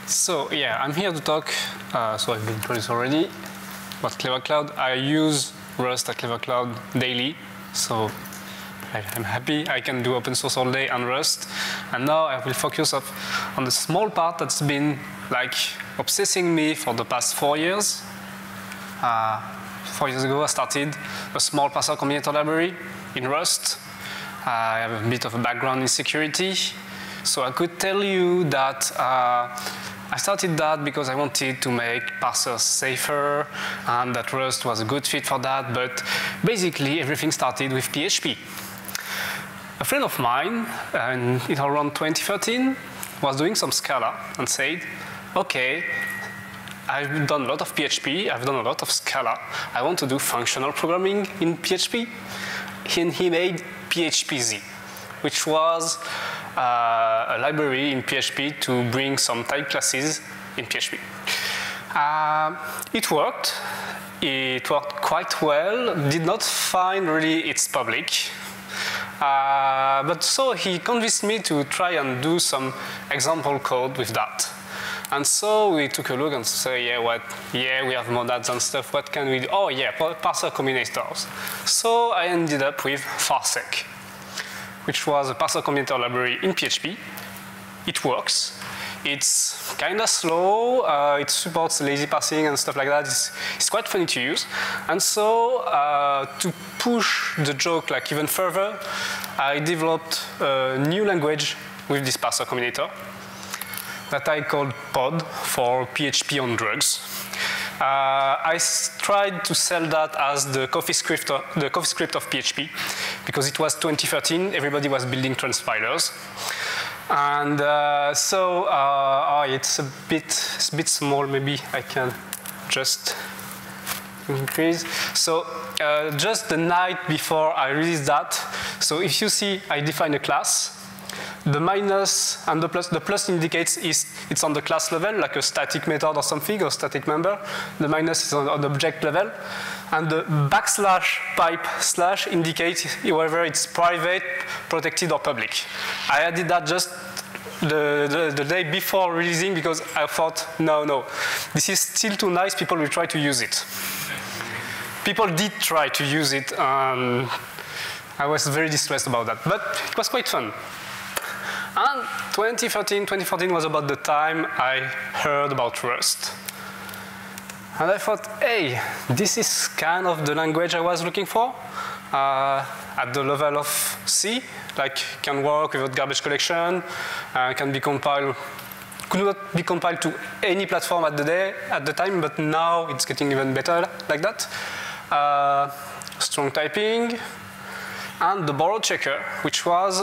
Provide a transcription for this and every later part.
So yeah, I'm here to talk, so I've been introduced already, about Clever Cloud. I use Rust at Clever Cloud daily, so I'm happy I can do open source all day and Rust. And now I will focus on the small part that's been like obsessing me for the past 4 years. 4 years ago, I started a small parser combinator library in Rust. I have a bit of a background in security, so I could tell you that I started that because I wanted to make parsers safer, and that Rust was a good fit for that, but basically everything started with PHP. A friend of mine, in around 2013, was doing some Scala and said, okay, I've done a lot of PHP, I've done a lot of Scala, I want to do functional programming in PHP. And he made PHPZ, which was a library in PHP to bring some type classes in PHP. It worked quite well, did not find really its public. But so he convinced me to try and do some example code with that. And so we took a look and said, yeah, we have monads and stuff, what can we do? Oh yeah, parser combinators. So I ended up with Farsec, which was a parser combinator library in PHP. It works. It's kind of slow. It supports lazy parsing and stuff like that. It's quite funny to use. And so to push the joke like even further, I developed a new language with this parser combinator that I called Pod, for PHP on drugs. I tried to sell that as the CoffeeScript of PHP, because it was 2013, everybody was building transpilers. And it's a bit small, maybe I can just increase. So just the night before I released that, so if you see, I define a class. The minus and the plus indicates it's on the class level, like a static method or something, or static member. The minus is on the object level. And the \pipe/ indicates whether it's private, protected, or public. I added that just the day before releasing because I thought, no, this is still too nice, people will try to use it. People did try to use it, and I was very distressed about that, but it was quite fun. And 2014 was about the time I heard about Rust. And I thought, hey, this is kind of the language I was looking for at the level of C, like can work without garbage collection, could not be compiled to any platform at the time, but now it's getting even better like that. Strong typing, and the borrow checker, which was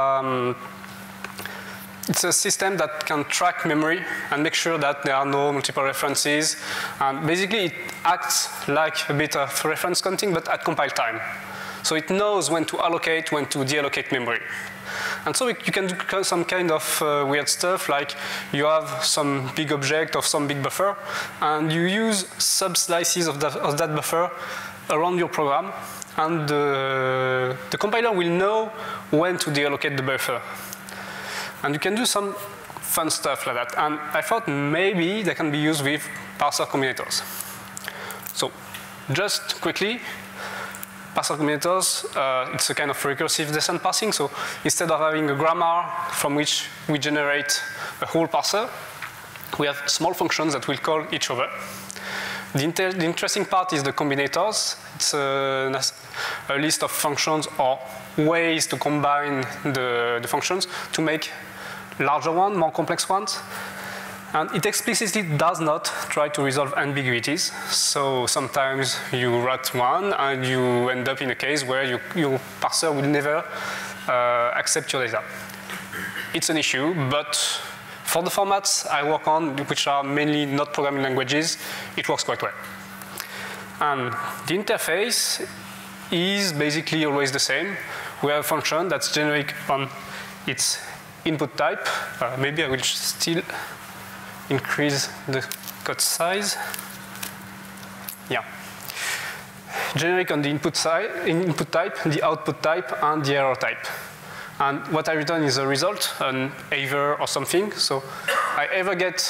it's a system that can track memory and make sure that there are no multiple references. And basically, it acts like a bit of reference counting, but at compile time. So it knows when to allocate, when to deallocate memory. And so you can do some kind of weird stuff, like you have some big object of some big buffer, and you use sub-slices of that buffer around your program, and the compiler will know when to deallocate the buffer. And you can do some fun stuff like that. And I thought maybe they can be used with parser combinators. So just quickly, parser combinators, it's a kind of recursive descent parsing. So instead of having a grammar from which we generate a whole parser, we have small functions that will call each other. The interesting part is the combinators. It's a list of functions or ways to combine the functions to make larger ones, more complex ones. And it explicitly does not try to resolve ambiguities. So sometimes you write one and you end up in a case where your parser will never accept your data. It's an issue, but for the formats I work on, which are mainly not programming languages, it works quite well. And the interface is basically always the same. We have a function that's generic on its input type. Maybe I will still increase the code size. Yeah. Generic on the input type, the output type, and the error type. And what I return is a result, an either or something. So I either get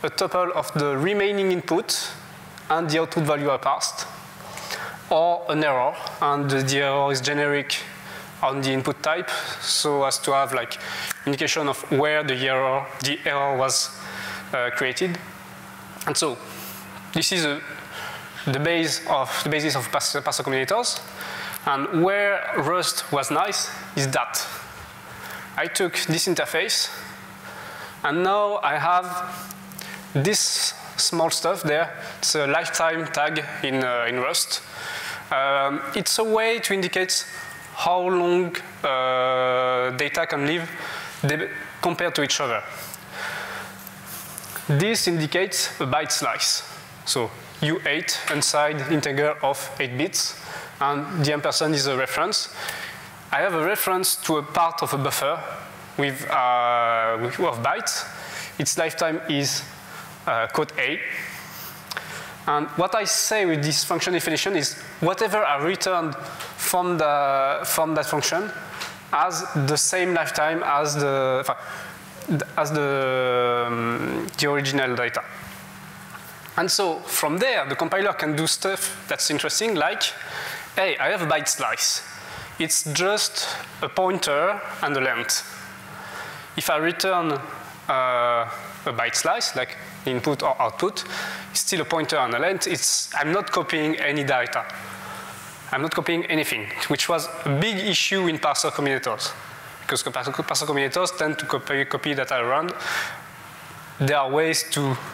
a tuple of the remaining input and the output value are parsed, or an error, and the error is generic on the input type, so as to have like indication of where the error was created. And so this is the basis of parser combinators. And where Rust was nice is that I took this interface, and now I have this small stuff there. It's a lifetime tag in Rust. It's a way to indicate how long data can live compared to each other. This indicates a byte slice. So U8 inside integer of 8 bits, and the ampersand is a reference. I have a reference to a part of a buffer with of bytes. Its lifetime is code A. And what I say with this function definition is whatever I return from that function has the same lifetime as the original data. And so from there, the compiler can do stuff that's interesting, like, hey, I have a byte slice. It's just a pointer and a length. If I return a byte slice, like input or output, it's still a pointer and a length. I'm not copying any data. I'm not copying anything, which was a big issue in parser combinators. Because parser combinators tend to copy data around. There are ways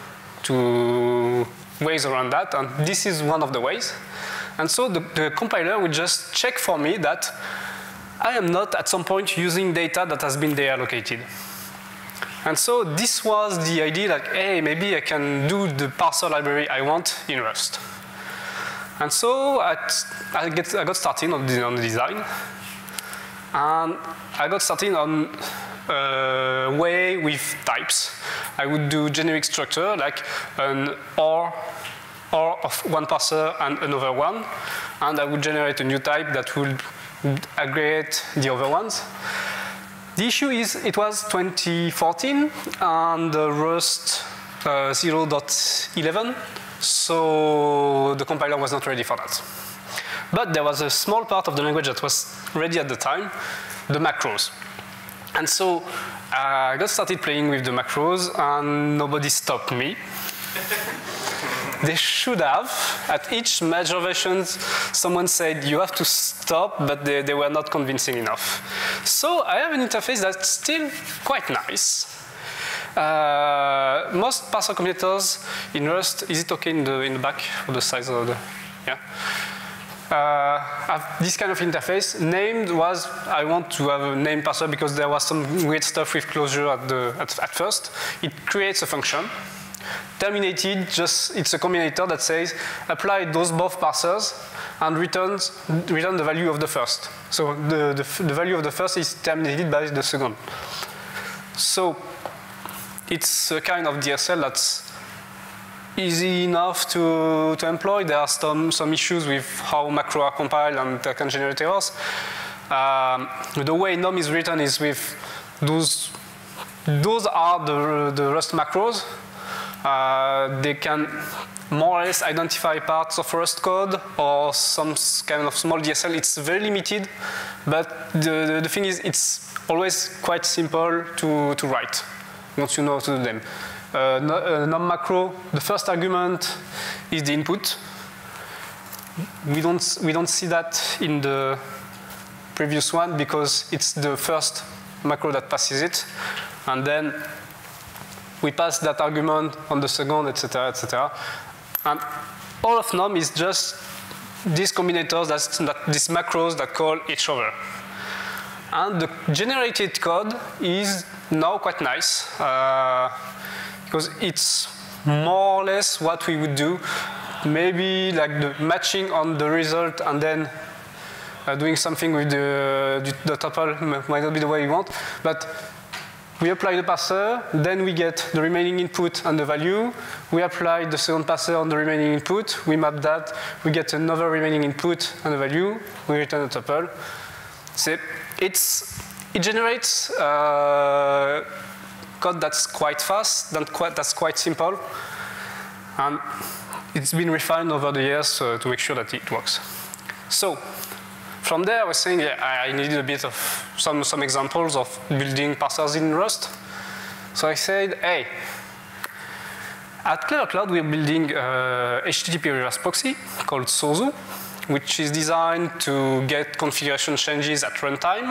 around that, and this is one of the ways. And so the compiler will just check for me that I am not at some point using data that has been deallocated. And so this was the idea, like, hey, maybe I can do the parser library I want in Rust. And so I got started on the design. And I got started on a way with types. I would do generic structure, like an OR of one parser and another one. And I would generate a new type that would aggregate the other ones. The issue is it was 2014 and Rust 0.11, so the compiler was not ready for that. But there was a small part of the language that was ready at the time, the macros. And so I got started playing with the macros, and nobody stopped me. They should have. At each major version, someone said, you have to stop, but they were not convincing enough. So I have an interface that's still quite nice. Most parser combinators in Rust, is it okay in the back of the size of the, yeah? Have this kind of interface. Named was, I want to have a name parser because there was some weird stuff with closure at first. It creates a function. Terminated, it's a combinator that says apply those both parsers and return the value of the first. So the value of the first is terminated by the second. So it's a kind of DSL that's easy enough to employ. There are some issues with how macro are compiled and they can generate errors. The way num is written is with those are the Rust macros. They can more or less identify parts of Rust code or some kind of small DSL. It's very limited, but the thing is it's always quite simple to write once you know how to do them. Num macro, the first argument is the input. We don't see that in the previous one because it's the first macro that passes it, and then we pass that argument on the second, etc., etc. And all of num is just these combinators, these macros that call each other. And the generated code is now quite nice because it's more or less what we would do. Maybe like the matching on the result and then doing something with the tuple might not be the way you want, but we apply the parser, then we get the remaining input and the value. We apply the second parser on the remaining input. We map that. We get another remaining input and the value. We return a tuple. So it generates code that's quite fast, that's quite simple. And it's been refined over the years to make sure that it works. So from there, I was saying I needed a bit of some examples of building parsers in Rust. So I said, hey, at Clever Cloud, we're building a HTTP reverse proxy called Sozu, which is designed to get configuration changes at runtime.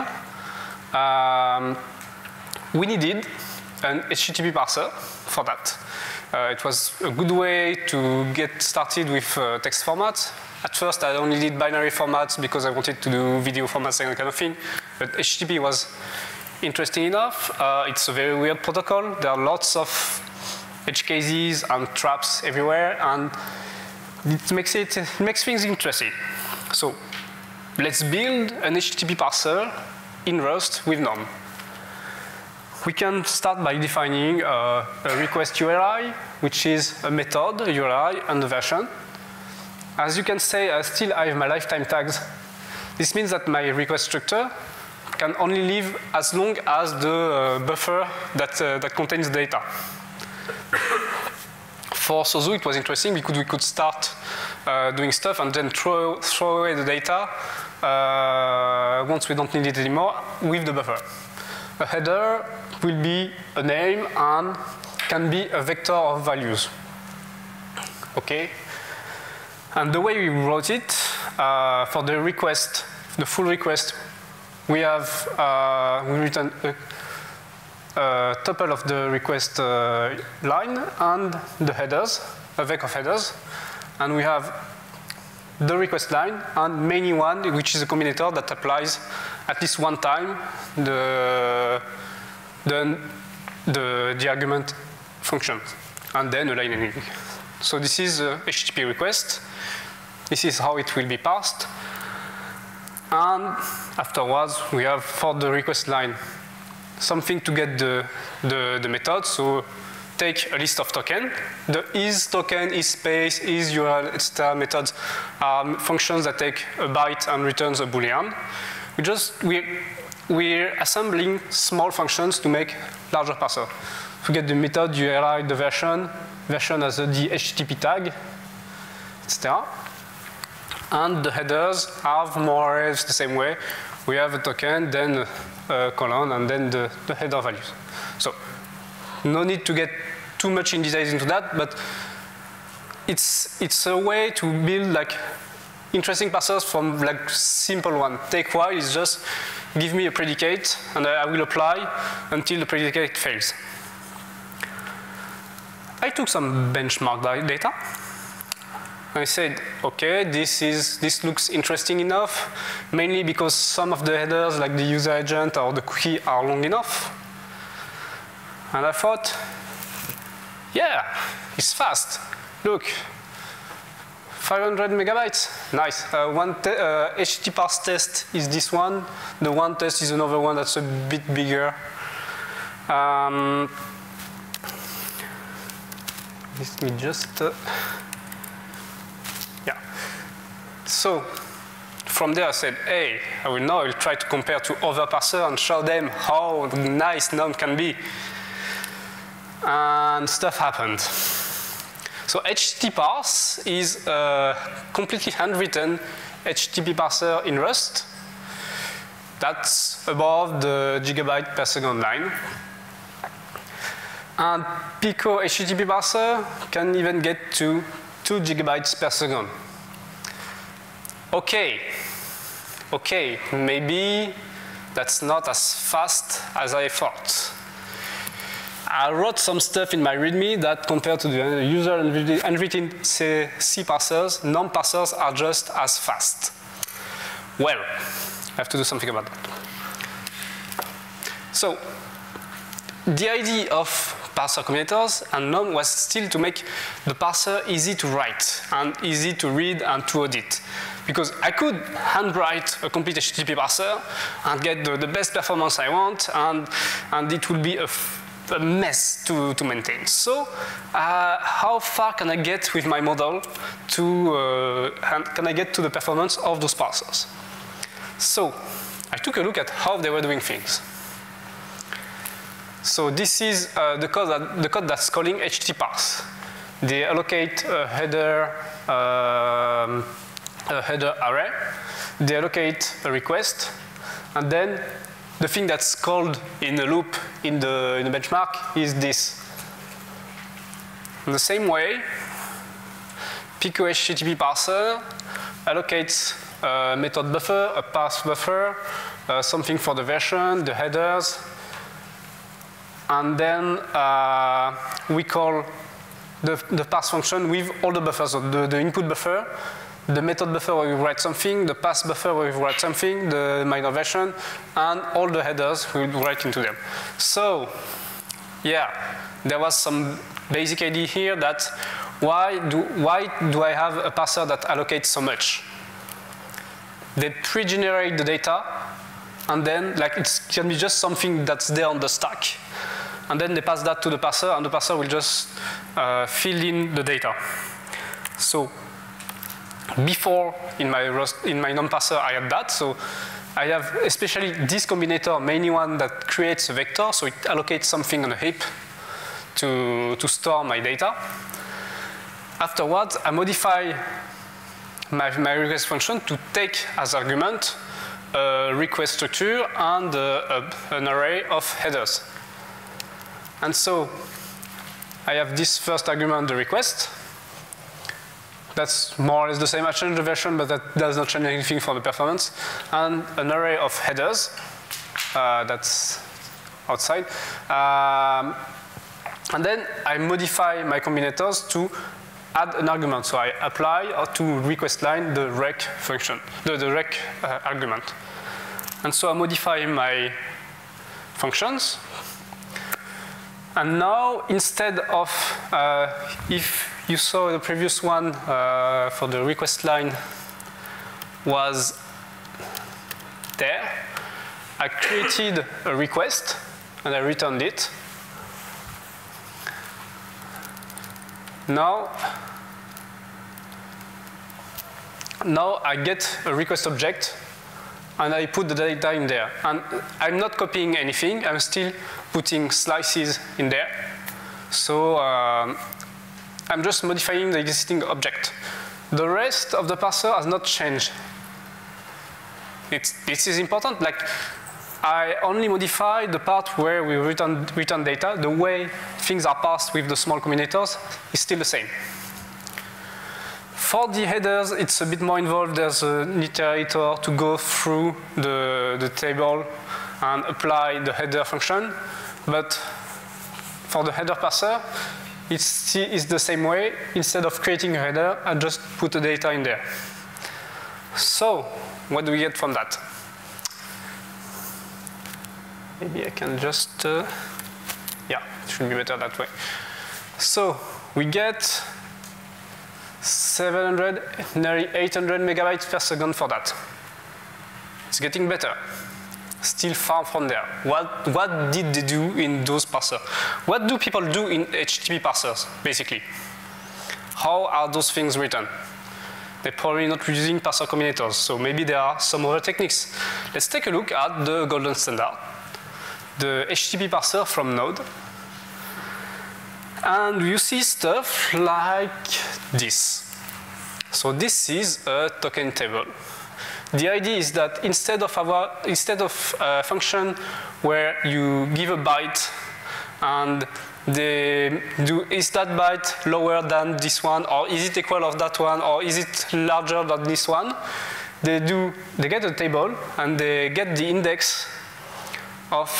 We needed an HTTP parser for that. It was a good way to get started with text formats. At first, I only did binary formats because I wanted to do video formats and that kind of thing. But HTTP was interesting enough. It's a very weird protocol. There are lots of edge cases and traps everywhere, and it makes things interesting. So let's build an HTTP parser in Rust with none. We can start by defining a request URI, which is a method, a URI, and a version. As you can see, I still have my lifetime tags. This means that my request structure can only live as long as the buffer that contains data. For Sozu, it was interesting because we could start doing stuff and then throw away the data once we don't need it anymore with the buffer. A header will be a name and can be a vector of values. Okay? And the way we wrote it, for the request, the full request, we have we return a tuple of the request line and the headers, a vec of headers, and we have the request line and many1, which is a combinator that applies at least one time the argument function, and then a line ending. So this is a HTTP request. This is how it will be parsed. And afterwards, we have for the request line something to get the method. So take a list of tokens. The is token, is space, is URL, etc. methods are functions that take a byte and returns a Boolean. We're assembling small functions to make larger parser. To get the method, URI, the version as the HTTP tag, etc. And the headers have more or less the same way. We have a token, then a colon, and then the header values. So no need to get too much in details into that, but it's a way to build like interesting parsers from like simple one. Take while is just give me a predicate, and I will apply until the predicate fails. I took some benchmark data. I said, okay, this looks interesting enough, mainly because some of the headers, like the user agent or the cookie, are long enough. And I thought, yeah, it's fast. Look, 500 megabytes, nice. One HTTP parse test is this one. The one test is another one that's a bit bigger. Let me just, yeah. So from there I said, hey, I will try to compare to other parsers and show them how nice none can be. And stuff happened. So HTTP parse is a completely handwritten HTTP parser in Rust. That's above the gigabyte per second line. And Pico HTTP parser can even get to 2 gigabytes per second. Okay, maybe that's not as fast as I thought. I wrote some stuff in my README that compared to the user handwritten C parsers, non-parsers are just as fast. Well, I have to do something about that. So, the idea of parser combinators and none was still to make the parser easy to write and easy to read and to audit. Because I could handwrite a complete HTTP parser and get the best performance I want, and it would be a mess to maintain. So how far can I get with my model can I get to the performance of those parsers? So I took a look at how they were doing things. So this is the code that's calling htparse. They allocate a header array. They allocate a request, and then the thing that's called in a loop in the benchmark is this. In the same way, Pico HTTP parser allocates a method buffer, a parse buffer, something for the version, the headers, and then we call the parse function with all the buffers, so the input buffer, the method buffer where we write something, the parse buffer where we write something, the minor version, and all the headers we write into them. So, yeah, there was some basic idea here that why do I have a parser that allocates so much? They pre-generate the data, and then like it can be just something that's there on the stack. And then they pass that to the parser, and the parser will just fill in the data. So before, in my non-parser, I had that. So I have especially this combinator, mainly one that creates a vector, so it allocates something on a heap to store my data. Afterwards, I modify my request function to take as argument a request structure and an array of headers. And so I have this first argument, the request. That's more or less the same. I changed the version, but that does not change anything for the performance. And an array of headers that's outside. And then I modify my combinators to add an argument. So I apply to request line the rec function, the rec argument. And so I modify my functions. And now, instead of, if you saw the previous one for the request line was there, I created a request and I returned it. Now I get a request object and I put the data in there. And I'm not copying anything, I'm still putting slices in there. So I'm just modifying the existing object. The rest of the parser has not changed. This is important. Like, I only modify the part where we return data. The way things are parsed with the small combinators is still the same. For the headers, it's a bit more involved. There's an iterator to go through the table and apply the header function. But for the header parser, it's the same way. Instead of creating a header, I just put the data in there. So, what do we get from that? Maybe I can just, yeah, it should be better that way. So, we get 700, nearly 800 megabytes per second for that. It's getting better. Still far from there. What did they do in those parsers? What do people do in HTTP parsers, basically? How are those things written? They're probably not using parser combinators, so maybe there are some other techniques. Let's take a look at the golden standard, the HTTP parser from Node. And you see stuff like this. So this is a token table. The idea is that instead of a function where you give a byte and they do, is that byte lower than this one, or is it equal of that one, or is it larger than this one? They get a table and they get the index of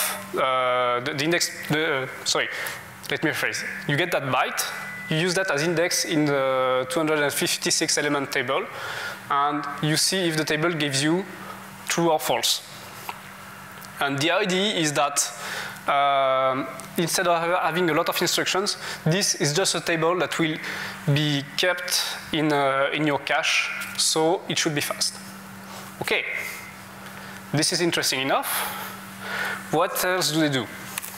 sorry, let me rephrase. You get that byte, you use that as index in the 256 element table, and you see if the table gives you true or false. And the idea is that instead of having a lot of instructions, this is just a table that will be kept in your cache, so it should be fast. Okay, this is interesting enough. What else do they do?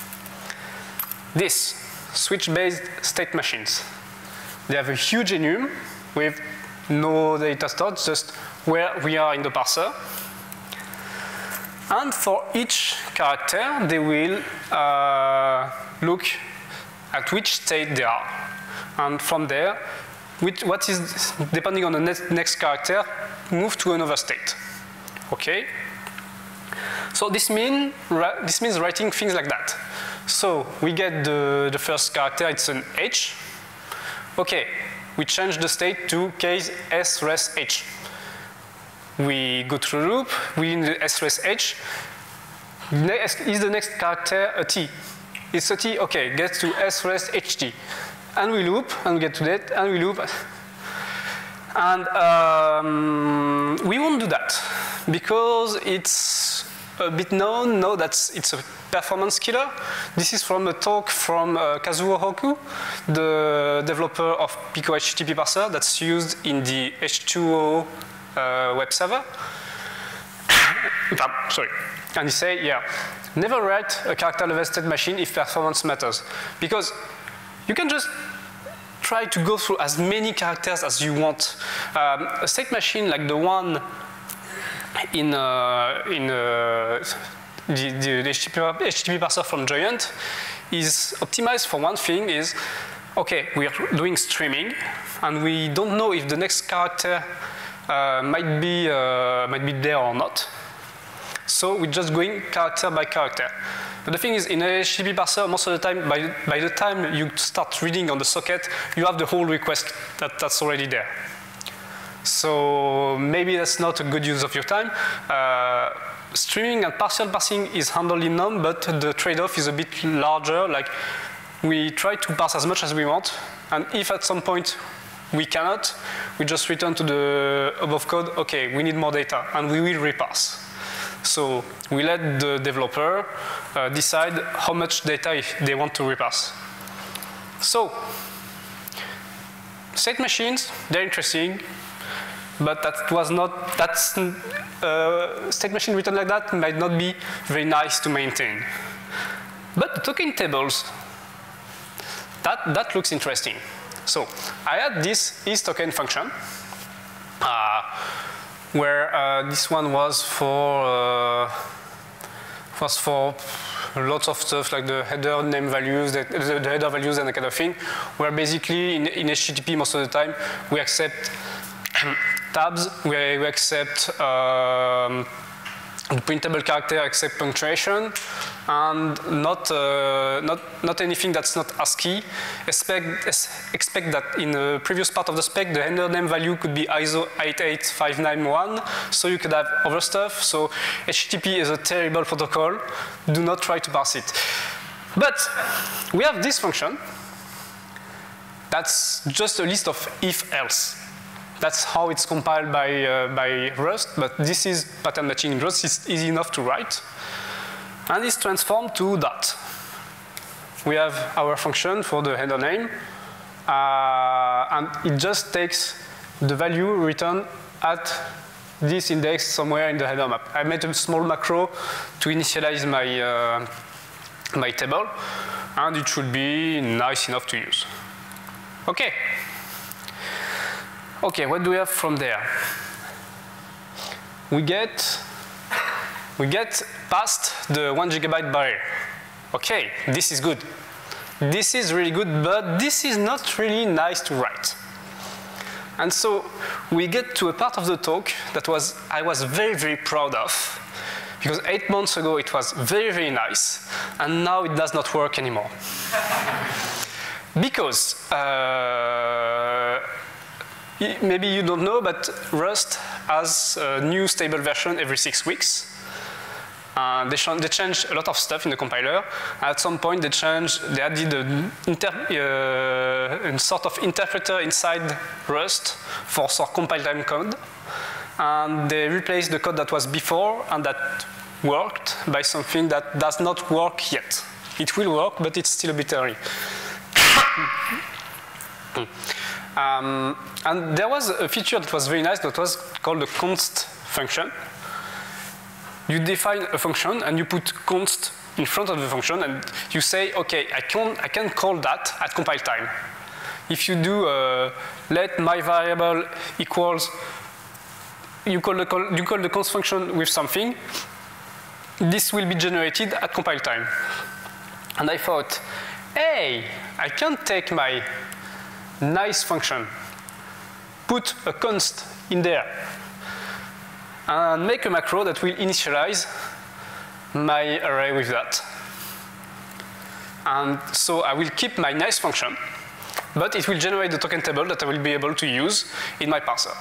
This, switch-based state machines. They have a huge enum with no data stored, just where we are in the parser. And for each character, they will look at which state they are. And from there, what is, depending on the next character, move to another state. Okay? So this means writing things like that. So we get the first character, it's an H. Okay, we change the state to case S res H. We go through the loop, we in the S res H. Is the next character a T? It's a T, okay, get to S res HT. And we loop, and we get to that, and we loop. And we won't do that, because it's a bit known now that it's a performance killer. This is from a talk from Kazuo Hoku, the developer of Pico HTTP parser that's used in the H2O web server. Sorry. And he say, yeah, never write a character level state machine if performance matters. Because you can just try to go through as many characters as you want. A state machine like the one in the HTTP parser from Giant is optimized for one thing is, okay, we are doing streaming, and we don't know if the next character might be there or not. So we're just going character by character. But the thing is, in a HTTP parser, most of the time, by the time you start reading on the socket, you have the whole request that's already there. So maybe that's not a good use of your time. Streaming and partial parsing is handled in NOM, but the trade-off is a bit larger. Like, we try to parse as much as we want, and if at some point we cannot, we just return to the above code, okay, we need more data, and we will reparse. So we let the developer decide how much data they want to reparse. So state machines, they're interesting, but state machine written like that might not be very nice to maintain. But the token tables, that looks interesting. So I had this isToken function, where this one was for lots of stuff like the header name values, the header values and that kind of thing, where basically in HTTP most of the time we accept tabs, we accept the printable character except punctuation, and not anything that's not ASCII. Expect that in the previous part of the spec, the header name value could be ISO 88591, so you could have other stuff. So HTTP is a terrible protocol. Do not try to parse it. But we have this function that's just a list of if-else. That's how it's compiled by Rust, but this is pattern matching in Rust. It's easy enough to write. And it's transformed to that. We have our function for the header name, and it just takes the value returned at this index somewhere in the header map. I made a small macro to initialize my table, and it should be nice enough to use. Okay. Okay, what do we have from there? We get past the 1 GB barrier. Okay, this is good. This is really good, but this is not really nice to write. And so we get to a part of the talk that I was very, very proud of, because 8 months ago it was very, very nice, and now it does not work anymore. Because maybe you don't know, but Rust has a new stable version every 6 weeks. They changed a lot of stuff in the compiler. At some point, they added a sort of interpreter inside Rust for compile time code. And they replaced the code that was before and that worked by something that does not work yet. It will work, but it's still a bit early. And there was a feature that was very nice that was called the const function. You define a function and you put const in front of the function and you say, okay, I can call that at compile time. If you do let my variable equals, you call the const function with something, this will be generated at compile time. And I thought, hey, I can take my nice function, put a const in there, and make a macro that will initialize my array with that. And so I will keep my nice function, but it will generate the token table that I will be able to use in my parser.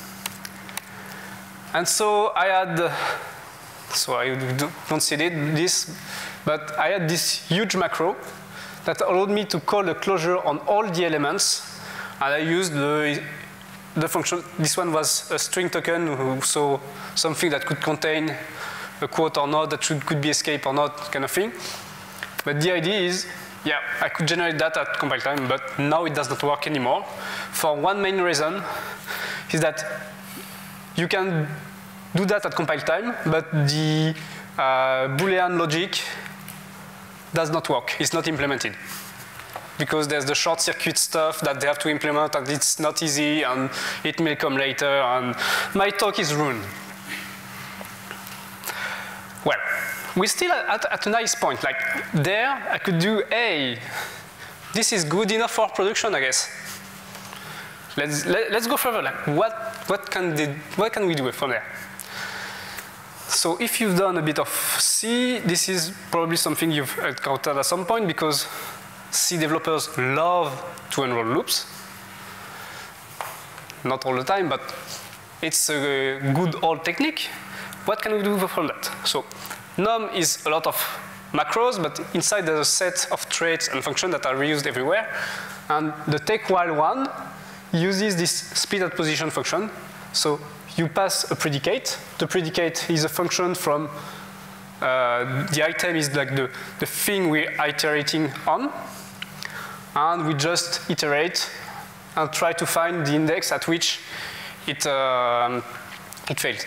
And so I had, so I don't see this, but I had this huge macro that allowed me to call a closure on all the elements, and I used the function. This one was a string token, so something that could contain a quote or not, that could be escape or not, kind of thing. But the idea is, yeah, I could generate that at compile time, but now it does not work anymore. For one main reason, is that you can do that at compile time, but the Boolean logic does not work. It's not implemented. Because there's the short circuit stuff that they have to implement, and it's not easy, and it may come later, and my talk is ruined. Well, we're still at a nice point. Like there, I could do, hey, this is good enough for production, I guess. Let's go further. Like, what can we do from there? So if you've done a bit of C, this is probably something you've encountered at some point, because C developers love to enroll loops. Not all the time, but it's a good old technique. What can we do from that? So num is a lot of macros, but inside there's a set of traits and functions that are reused everywhere. And the take while one uses this speed at position function. So you pass a predicate. The predicate is a function from the item is like the thing we're iterating on. And we just iterate and try to find the index at which it fails.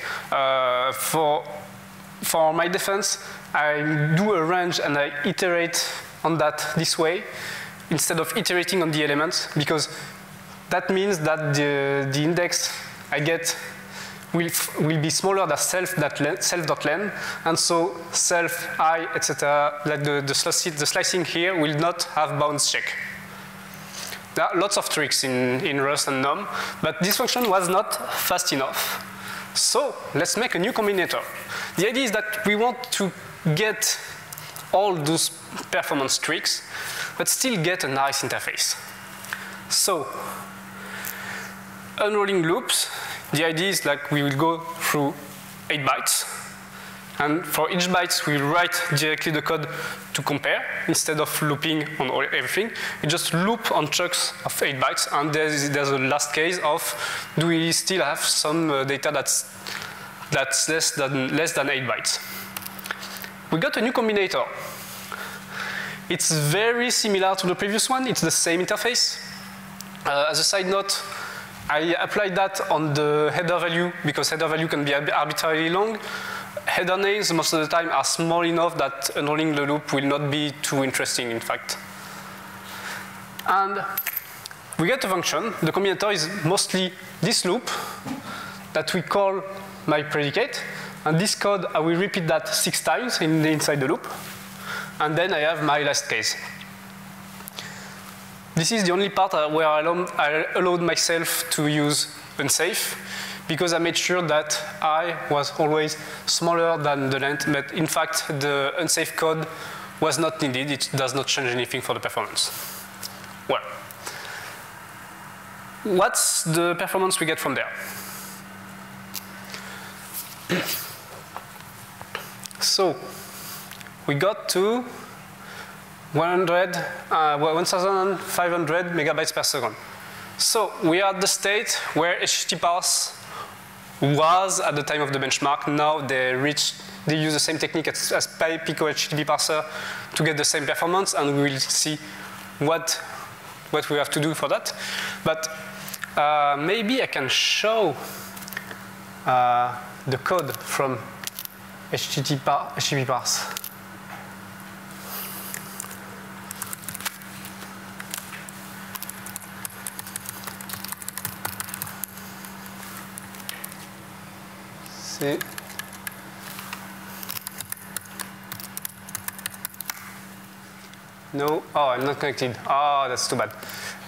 For my defense, I do a range and I iterate on that this way instead of iterating on the elements, because that means that the index I get will be smaller than self.len, and so self, I, etc., like the slicing here will not have bounds check. There are lots of tricks in Rust and num, but this function was not fast enough. So let's make a new combinator. The idea is that we want to get all those performance tricks, but still get a nice interface. So unrolling loops, the idea is like we will go through 8 bytes. And for each byte, we write directly the code to compare instead of looping on everything. We just loop on chunks of 8 bytes, and there's a last case of do we still have some data that's less than 8 bytes. We got a new combinator. It's very similar to the previous one. It's the same interface. As a side note, I applied that on the header value because header value can be arbitrarily long. Header names most of the time are small enough that unrolling the loop will not be too interesting, in fact. And we get a function. The combinator is mostly this loop that we call my predicate. And this code, I will repeat that 6 times inside the loop. And then I have my last case. This is the only part where I allowed myself to use unsafe, because I made sure that I was always smaller than the length, but in fact the unsafe code was not needed. It does not change anything for the performance. Well, what's the performance we get from there? So we got to 1,500 megabytes per second. So we are at the state where HTTParse was at the time of the benchmark. Now they use the same technique as Pico HTTP parser to get the same performance, and we will see what we have to do for that. But maybe I can show the code from HTTP parse. No, oh, I'm not connected. Oh, that's too bad.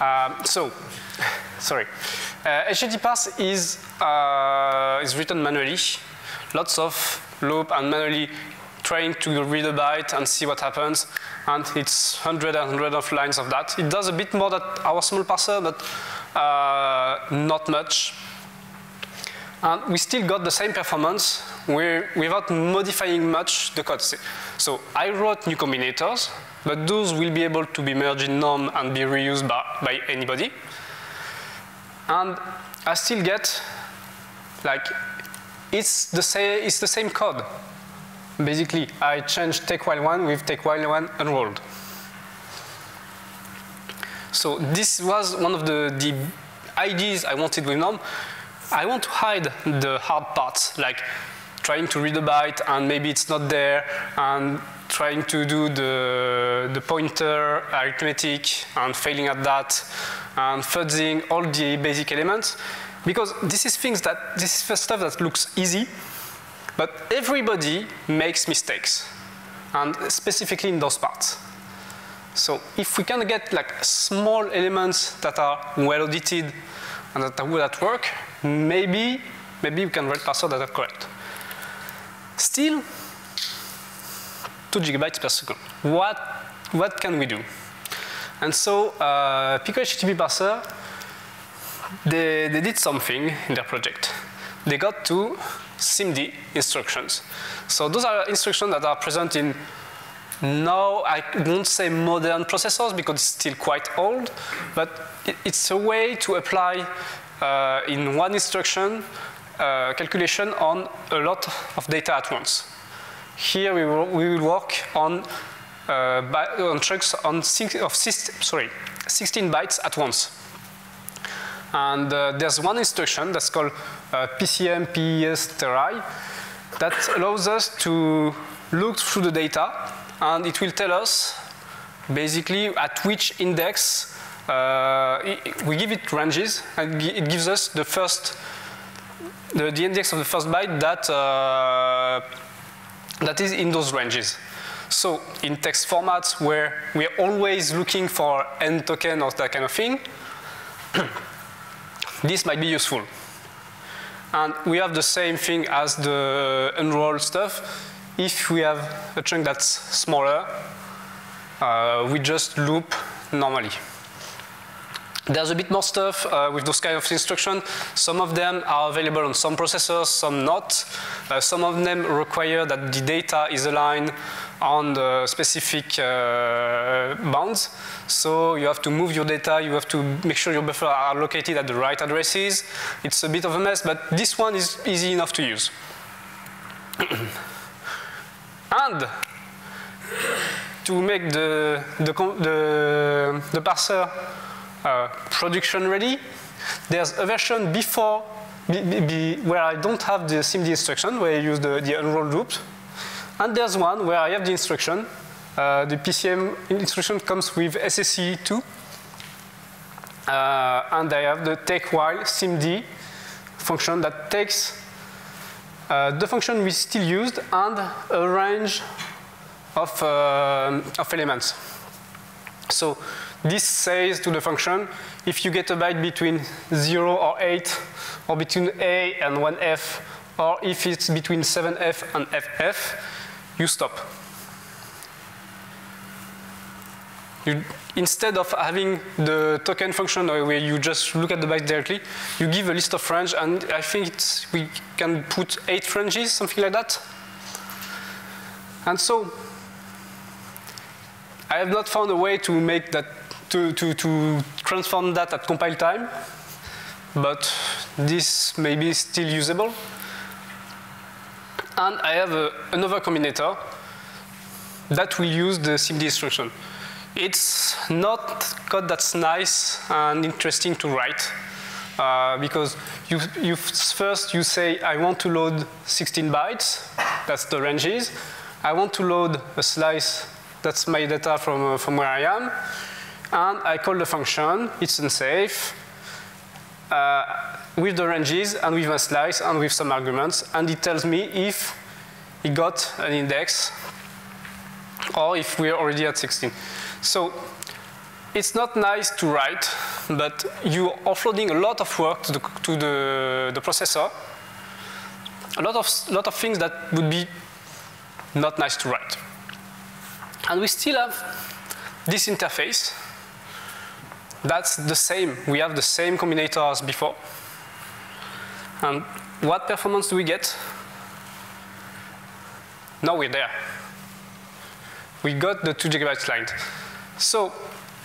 Sorry. HTTParse is written manually. Lots of loop and manually trying to read a byte and see what happens. And it's hundreds and hundreds of lines of that. It does a bit more than our small parser, but not much. And we still got the same performance without modifying much the code. So I wrote new combinators, but those will be able to be merged in NOM and be reused by anybody. And I still get, like, it's the same code. Basically, I changed take while one with take while one unrolled. So this was one of the ideas I wanted with NOM. I want to hide the hard parts, like trying to read a byte and maybe it's not there, and trying to do the pointer arithmetic and failing at that, and fuzzing all the basic elements, because this is stuff that looks easy, but everybody makes mistakes, and specifically in those parts. So if we can get like small elements that are well audited and that are good at work, maybe we can write parsers that are correct. Still, 2 gigabytes per second. What can we do? And so Pico HTTP parser, they did something in their project. They got to SIMD instructions. So those are instructions that are present in, now I won't say modern processors because it's still quite old, but it's a way to apply in one instruction calculation on a lot of data at once. Here we will work on chunks on 16 bytes at once. And there's one instruction that's called PCM PES TRI that allows us to look through the data, and it will tell us basically at which index we give it ranges, and it gives us the index of the first byte that is in those ranges. So in text formats where we are always looking for n token or that kind of thing, this might be useful. And we have the same thing as the unroll stuff. If we have a chunk that's smaller, we just loop normally. There's a bit more stuff with those kind of instructions. Some of them are available on some processors, some not. Some of them require that the data is aligned on the specific bounds. So you have to move your data, you have to make sure your buffers are located at the right addresses. It's a bit of a mess, but this one is easy enough to use. And to make the parser production ready, there's a version before where I don't have the SIMD instruction, where I use the unroll loops. And there's one where I have the instruction. The PCM instruction comes with SSE2. And I have the take while SIMD function that takes the function we still used and a range of elements. So this says to the function, if you get a byte between 0 or 8, or between A and 1F, or if it's between 7F and FF, you stop. Instead of having the token function where you just look at the byte directly, you give a list of range, and I think we can put 8 ranges, something like that. And so I have not found a way to make that, to transform that at compile time, but this may be still usable. And I have another combinator that will use the SIMD instruction. It's not code that's nice and interesting to write, because first you say, I want to load 16 bytes, that's the ranges. I want to load a slice, that's my data from where I am. And I call the function, it's unsafe, with the ranges and with a slice and with some arguments. And it tells me if it got an index or if we're already at 16. So it's not nice to write, but you're offloading a lot of work to the processor, a lot of things that would be not nice to write. And we still have this interface. That's the same. We have the same combinator as before. And what performance do we get? Now we're there. We got the 2 GB line. So,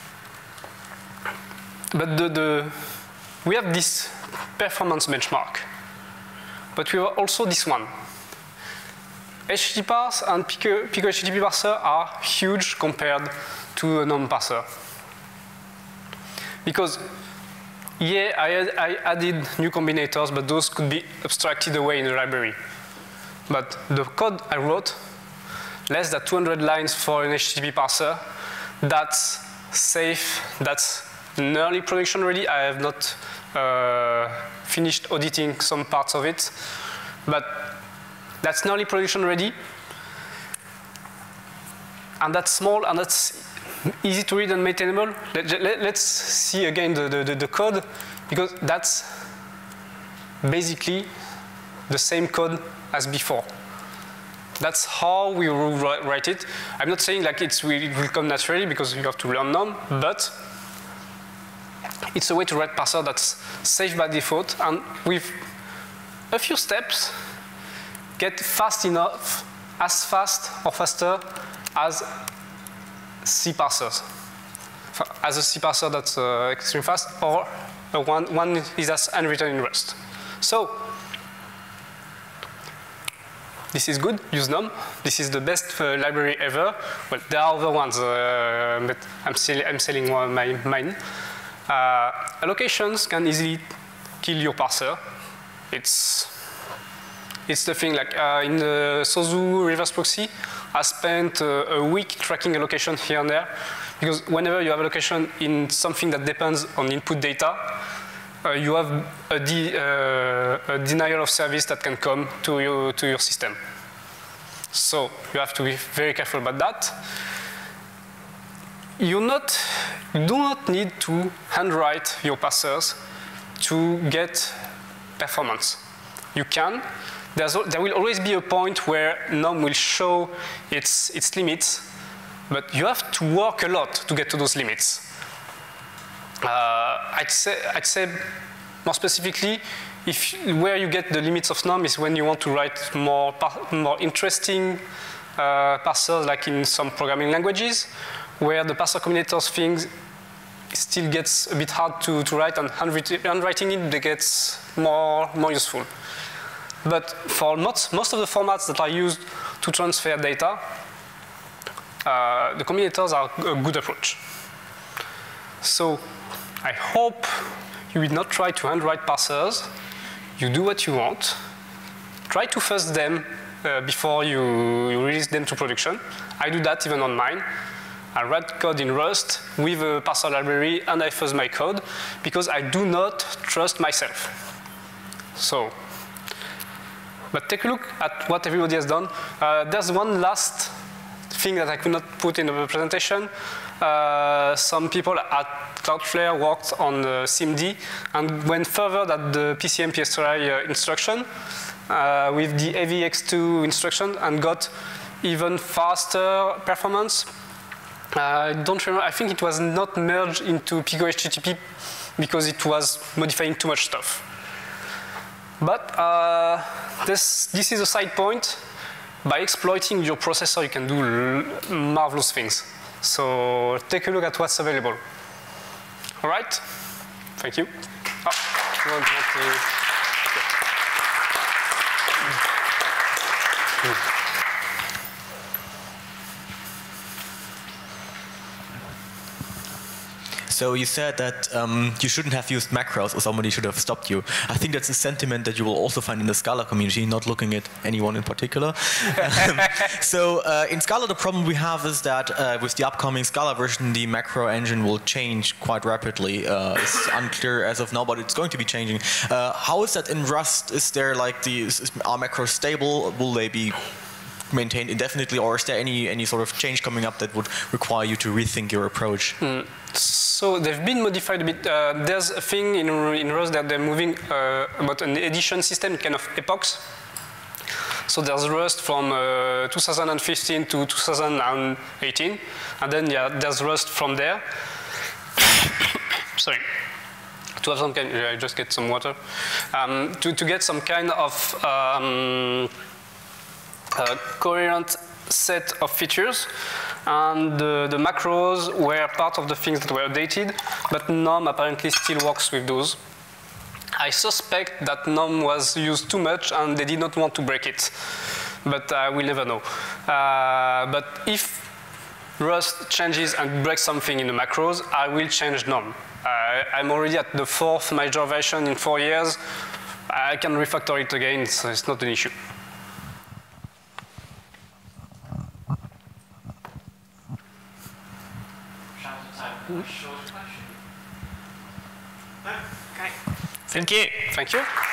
but we have this performance benchmark. But we have also this one. HTTParse and Pico HTTP parser are huge compared to a NOM parser. Because, yeah, I added new combinators, but those could be abstracted away in the library. But the code I wrote, less than 200 lines for an HTTP parser, that's safe, that's nearly production ready. I have not finished auditing some parts of it, but that's nearly production ready. And that's small, and that's easy to read and maintainable. Let's see again the code, because that's basically the same code as before. That's how we will write it. I'm not saying like it will come naturally, because you have to learn NOM, but it's a way to write parser that's safe by default, and with a few steps, get fast enough, as fast or faster as C parsers. As a C parser that's extremely fast, or one is as unwritten in Rust. So, this is good, use NOM. This is the best library ever. Well, there are other ones, but I'm selling mine. Allocations can easily kill your parser. It's the thing, like in the Sozu reverse proxy, I spent a week tracking allocation here and there, because whenever you have allocation in something that depends on input data, you have a denial of service that can come to your system. So you have to be very careful about that. You do not need to handwrite your parsers to get performance. You can. There will always be a point where NOM will show its limits, but you have to work a lot to get to those limits. I'd say more specifically, where you get the limits of NOM is when you want to write more interesting parsers, like in some programming languages, where the parser combinators thing still gets a bit hard to write, and handwriting it gets more useful. But for most of the formats that are used to transfer data, the combinators are a good approach. So I hope you will not try to handwrite parsers. You do what you want. Try to fuzz them before you release them to production. I do that even on mine. I write code in Rust with a parser library, and I fuzz my code because I do not trust myself. So, but take a look at what everybody has done. There's one last thing that I could not put in the presentation. Some people at Cloudflare worked on SIMD and went further than the PCM PS3 instruction with the AVX2 instruction and got even faster performance. I don't remember, I think it was not merged into Pico HTTP because it was modifying too much stuff. But this is a side point. By exploiting your processor, you can do marvelous things. So take a look at what's available. All right? Thank you. So you said that you shouldn't have used macros, or somebody should have stopped you. I think that's a sentiment that you will also find in the Scala community, not looking at anyone in particular. So in Scala, the problem we have is that with the upcoming Scala version, the macro engine will change quite rapidly. It's unclear as of now, but it's going to be changing. How is that in Rust? Is there like are macros stable? Will they be maintained indefinitely, or is there any sort of change coming up that would require you to rethink your approach? So they've been modified a bit. There's a thing in Rust that they're moving about an edition system, kind of epochs. So there's Rust from 2015 to 2018, and then there's Rust from there. Sorry. To have some kind, I just get some water. To get some kind of coherent set of features, and the macros were part of the things that were updated, but NOM apparently still works with those. I suspect that NOM was used too much and they did not want to break it, but we'll never know. But if Rust changes and breaks something in the macros, I will change NOM. I'm already at the 4th major version in 4 years. I can refactor it again, so it's not an issue. Thank you. Thank you.